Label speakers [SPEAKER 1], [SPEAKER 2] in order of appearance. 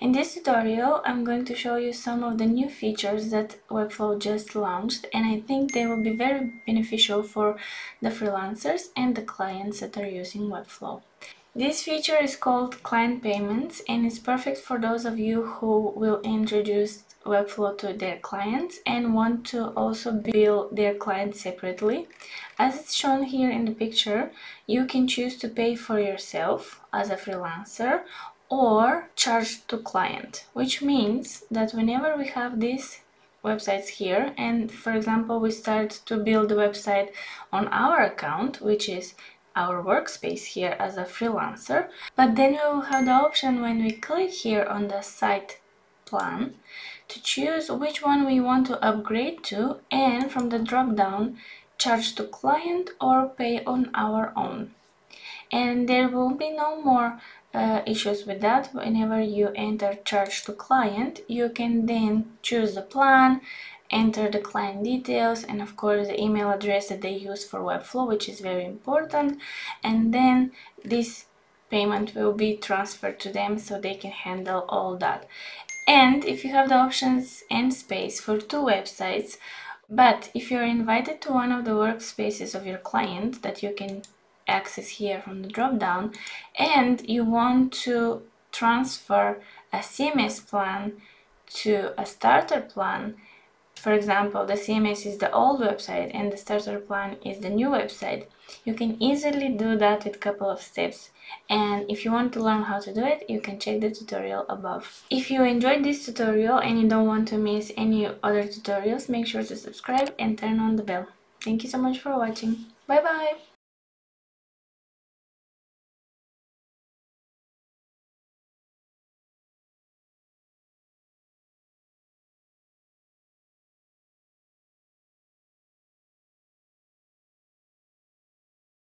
[SPEAKER 1] In this tutorial, I'm going to show you some of the new features that Webflow just launched, and I think they will be very beneficial for the freelancers and the clients that are using Webflow. This feature is called Client Payments, and it's perfect for those of you who will introduce Webflow to their clients and want to also bill their clients separately. As it's shown here in the picture, you can choose to pay for yourself as a freelancer or charge to client, which means that whenever we have these websites here and for example we start to build the website on our account, which is our workspace here as a freelancer, but then we will have the option when we click here on the site plan to choose which one we want to upgrade to, and from the drop down charge to client or pay on our own. And there will be no more issues with that. Whenever you enter charge to client, you can then choose the plan, enter the client details, and of course the email address that they use for Webflow, which is very important, and then this payment will be transferred to them so they can handle all that. And if you have the options and space for 2 websites, but if you're invited to one of the workspaces of your client that you can access here from the drop down, and you want to transfer a CMS plan to a starter plan, for example the CMS is the old website and the starter plan is the new website, you can easily do that with a couple of steps. And if you want to learn how to do it, you can check the tutorial above. If you enjoyed this tutorial and you don't want to miss any other tutorials, make sure to subscribe and turn on the bell. Thank you so much for watching. Bye bye!